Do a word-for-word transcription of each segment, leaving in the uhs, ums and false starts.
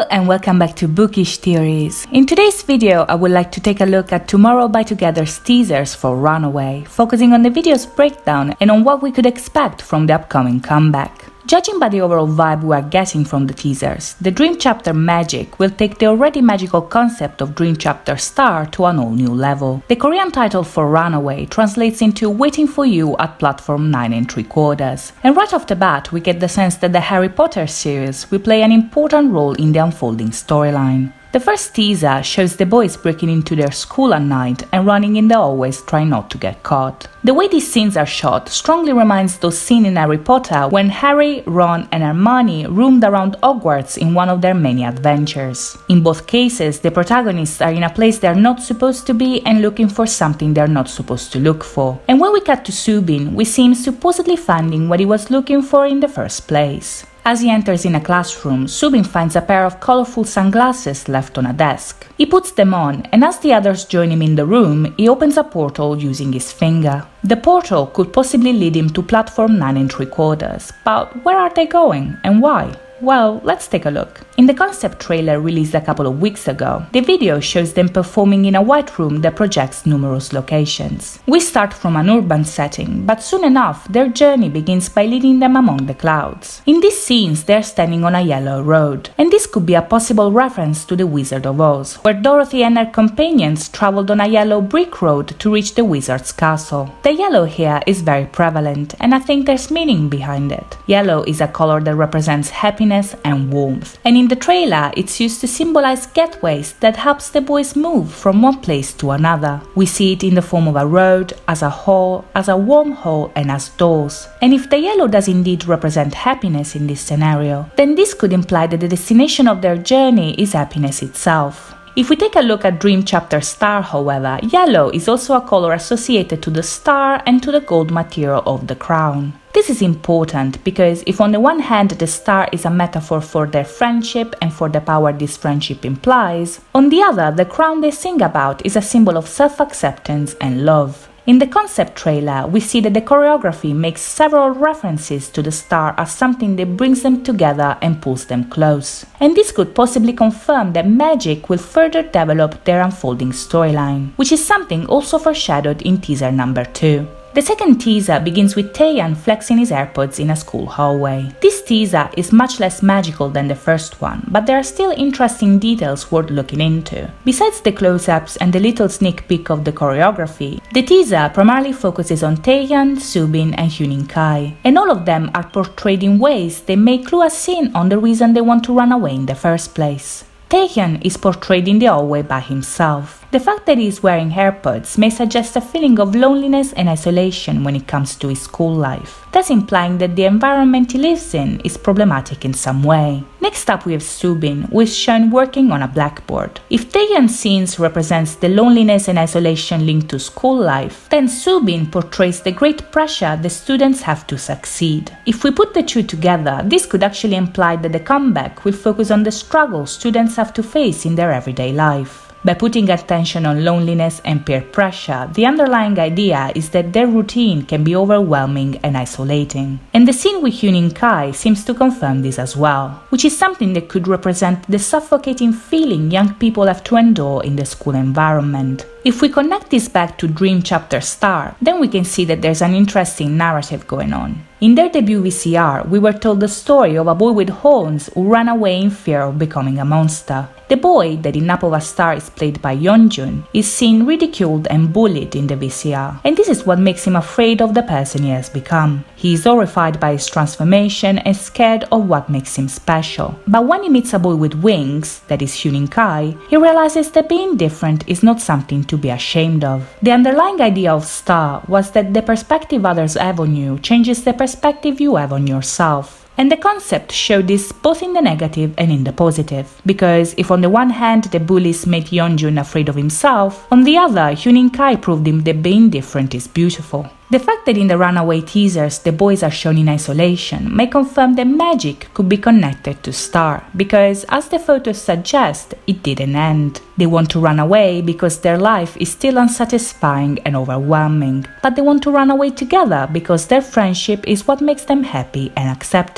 Hello and welcome back to Bookish Theories. In today's video, I would like to take a look at Tomorrow by Together's teasers for Runaway, focusing on the video's breakdown and on what we could expect from the upcoming comeback. Judging by the overall vibe we are getting from the teasers, the Dream Chapter Magic will take the already magical concept of Dream Chapter Star to an all-new level. The Korean title for Runaway translates into Waiting for You at platform nine and three quarters, and right off the bat we get the sense that the Harry Potter series will play an important role in the unfolding storyline. The first teaser shows the boys breaking into their school at night and running in the hallways trying not to get caught. The way these scenes are shot strongly reminds those scenes in Harry Potter when Harry, Ron and Hermione roamed around Hogwarts in one of their many adventures. In both cases, the protagonists are in a place they're not supposed to be and looking for something they're not supposed to look for. And when we cut to Subin, we see him supposedly finding what he was looking for in the first place. As he enters in a classroom, Subin finds a pair of colorful sunglasses left on a desk. He puts them on, and as the others join him in the room, he opens a portal using his finger. The portal could possibly lead him to platform nine and three quarters, but where are they going and why? Well, let's take a look. In the concept trailer released a couple of weeks ago, the video shows them performing in a white room that projects numerous locations. We start from an urban setting, but soon enough their journey begins by leading them among the clouds. In these scenes they're standing on a yellow road, and this could be a possible reference to The Wizard of Oz, where Dorothy and her companions traveled on a yellow brick road to reach the wizard's castle. The yellow here is very prevalent, and I think there's meaning behind it. Yellow is a color that represents happiness and warmth, and in the trailer it's used to symbolize gateways that helps the boys move from one place to another. We see it in the form of a road, as a hall, as a wormhole and as doors. And if the yellow does indeed represent happiness in this scenario, then this could imply that the destination of their journey is happiness itself. If we take a look at Dream Chapter Star, however, yellow is also a color associated to the star and to the gold material of the crown. This is important because if on the one hand the star is a metaphor for their friendship and for the power this friendship implies, on the other the crown they sing about is a symbol of self-acceptance and love. In the concept trailer, we see that the choreography makes several references to the star as something that brings them together and pulls them close. And this could possibly confirm that magic will further develop their unfolding storyline, which is something also foreshadowed in teaser number two. The second teaser begins with Taeyeon flexing his AirPods in a school hallway. This teaser is much less magical than the first one, but there are still interesting details worth looking into. Besides the close-ups and the little sneak peek of the choreography, the teaser primarily focuses on Taeyeon, Subin and Hyunin Kai, and all of them are portrayed in ways that may clue us in on the reason they want to run away in the first place. Taeyeon is portrayed in the hallway by himself. The fact that he is wearing AirPods may suggest a feeling of loneliness and isolation when it comes to his school life, thus implying that the environment he lives in is problematic in some way. Next up we have Subin, who is shown working on a blackboard. If Taeyeon's scenes represents the loneliness and isolation linked to school life, then Subin portrays the great pressure the students have to succeed. If we put the two together, this could actually imply that the comeback will focus on the struggles students have to face in their everyday life. By putting attention on loneliness and peer pressure, the underlying idea is that their routine can be overwhelming and isolating. And the scene with Hyunin Kai seems to confirm this as well, which is something that could represent the suffocating feeling young people have to endure in the school environment. If we connect this back to Dream Chapter Star, then we can see that there's an interesting narrative going on. In their debut V C R, we were told the story of a boy with horns who ran away in fear of becoming a monster. The boy, that in Up of a Star is played by Yeonjun, is seen ridiculed and bullied in the V C R, and this is what makes him afraid of the person he has become. He is horrified by his transformation and scared of what makes him special. But when he meets a boy with wings, that is Hyunin Kai, he realizes that being different is not something to be ashamed of. The underlying idea of Star was that the perspective others have on you changes the perspective you have on yourself. And the concept showed this both in the negative and in the positive, because if on the one hand the bullies made Yeonjun afraid of himself, on the other Hyunin Kai proved him that being different is beautiful. The fact that in the Runaway teasers the boys are shown in isolation may confirm that magic could be connected to Star, because as the photos suggest, it didn't end. They want to run away because their life is still unsatisfying and overwhelming, but they want to run away together because their friendship is what makes them happy and accepted.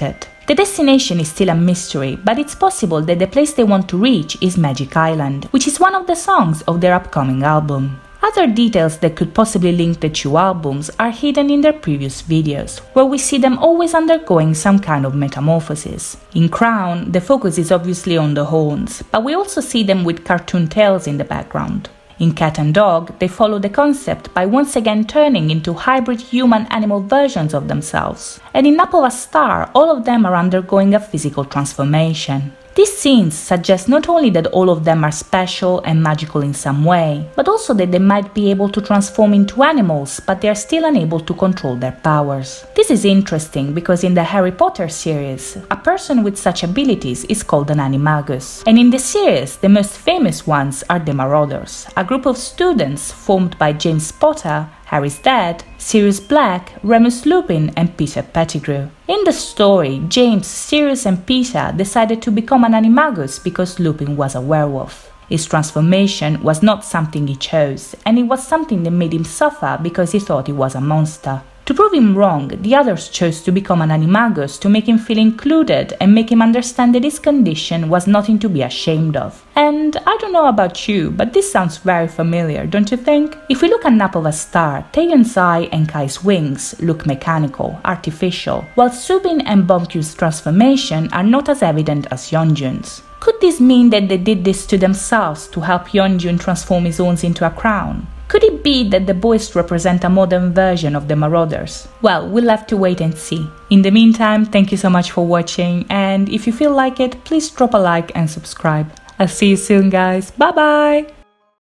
The destination is still a mystery, but it's possible that the place they want to reach is Magic Island, which is one of the songs of their upcoming album. Other details that could possibly link the two albums are hidden in their previous videos, where we see them always undergoing some kind of metamorphosis. In Crown, the focus is obviously on the horns, but we also see them with cartoon tails in the background. In Cat and Dog, they follow the concept by once again turning into hybrid human-animal versions of themselves. And in Up of a Star, all of them are undergoing a physical transformation. These scenes suggest not only that all of them are special and magical in some way, but also that they might be able to transform into animals, but they are still unable to control their powers. This is interesting because in the Harry Potter series, a person with such abilities is called an animagus. And in the series, the most famous ones are the Marauders, a group of students formed by James Potter, Harry's dad, Sirius Black, Remus Lupin and Peter Pettigrew. In the story, James, Sirius and Peter decided to become an animagus because Lupin was a werewolf. His transformation was not something he chose, and it was something that made him suffer because he thought he was a monster. To prove him wrong, the others chose to become an animagus to make him feel included and make him understand that his condition was nothing to be ashamed of. And I don't know about you, but this sounds very familiar, don't you think? If we look at Nap of a Star, Taeyeon's eye and Kai's wings look mechanical, artificial, while Subin and Bongkyu's transformation are not as evident as Yeonjun's. Could this mean that they did this to themselves to help Yeonjun transform his own into a crown? Could it be that the boys represent a modern version of the Marauders? Well, we'll have to wait and see. In the meantime, thank you so much for watching, and if you feel like it, please drop a like and subscribe. I'll see you soon, guys. Bye bye!